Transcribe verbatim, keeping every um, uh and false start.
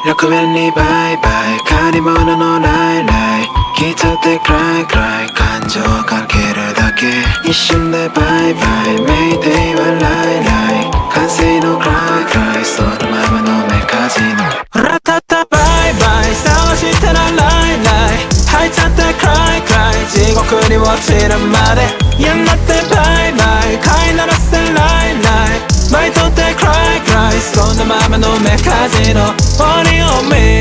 6面にバイバイ借り物のライライ気取ってクライクライ感情かけるだけ一瞬でバイバイメイデイはライライ完成のクライクライそのままのメカジノラタタバイバイ探したらライライ入っちゃってクライクライ地獄に落ちるまでやんなってバイバイ飼いならせライライバイトってクライクライそのままのメカジノ鬼を見